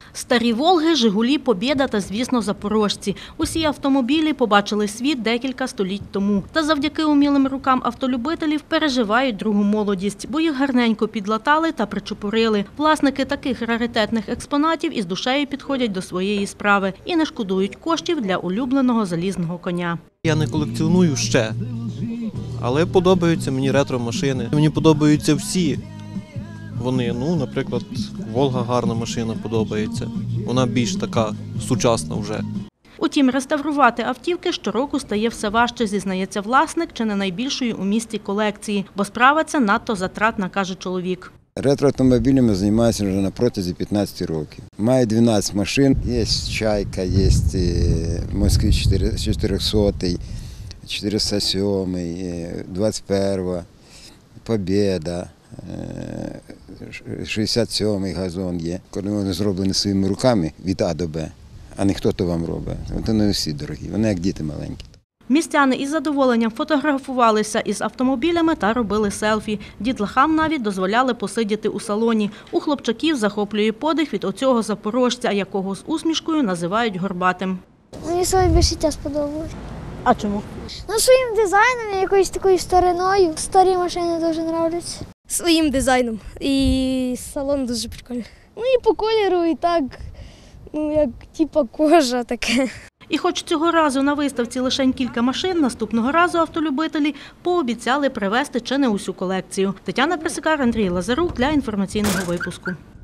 Старі «Волги», «Жигулі», «Побєда» та, звісно, «Запорожці». Усі автомобілі побачили світ декілька століть тому. Та завдяки умілим рукам автолюбителів переживають другу молодість, бо їх гарненько підлатали та причепурили. Власники таких раритетних експонатів із душею підходять до своєї справи і не шкодують коштів для улюбленого залізного коня. Я не колекціоную ще, але подобаються мені ретро-машини. Мені подобаються всі. Вони, наприклад, «Волга» гарна машина подобається. Вона більш така сучасна вже. Утім, реставрувати автівки щороку стає все важче, зізнається власник чи не найбільшої у місті колекції, бо справа ця надто затратна, каже чоловік. Ретроавтомобілями займаюся вже на протязі 15 років. Маю 12 машин, є «Чайка», є «Москвич 400», 407, 21, «Побєда», 67-й газон є. Коли вони зроблені своїми руками від А до Б, а не хто то вам робить. Вони всі дорогі, вони як діти маленькі. Містяни із задоволенням фотографувалися із автомобілями та робили селфі. Дітлахам навіть дозволяли посидіти у салоні. У хлопчаків захоплює подих від оцього запорожця, якого з усмішкою називають горбатим. Мені своє більше сподобалось. А чому? Своїм дизайном і якоюсь такою стариною. Старі машини дуже подобаються. Своїм дизайном. І салон дуже прикольний. І по кольору, і так, як типа кожа таке. І хоч цього разу на виставці лише кілька машин, наступного разу автолюбителі пообіцяли привезти чи не усю колекцію. Тетяна Присикар, Андрій Лазарук для інформаційного випуску.